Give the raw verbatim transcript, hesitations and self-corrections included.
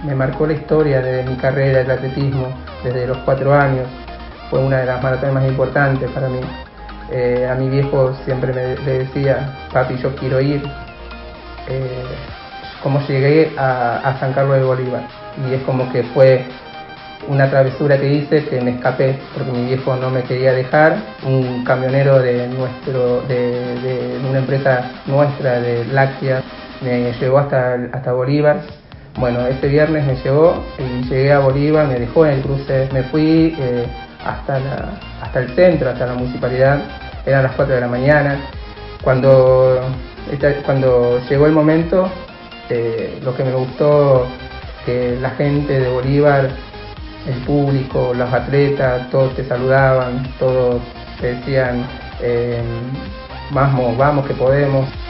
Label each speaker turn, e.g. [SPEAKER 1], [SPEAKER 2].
[SPEAKER 1] me marcó la historia de mi carrera del atletismo desde los cuatro años. Fue una de las maratones más importantes para mí. Eh, a mi viejo siempre me le decía, papi, yo quiero ir. Eh, como llegué a, a San Carlos de Bolívar, y es como que fue una travesura que hice, que me escapé porque mi viejo no me quería dejar. Un camionero de nuestro de, de, de una empresa nuestra de lácteas me llevó hasta, hasta Bolívar. Bueno, ese viernes me llevó y llegué a Bolívar, me dejó en el cruce, me fui eh, hasta, la, hasta el centro, hasta la municipalidad. Eran las cuatro de la mañana. Cuando, cuando llegó el momento, eh, lo que me gustó, que la gente de Bolívar, el público, los atletas, todos te saludaban, todos te decían, eh, vamos, vamos que podemos.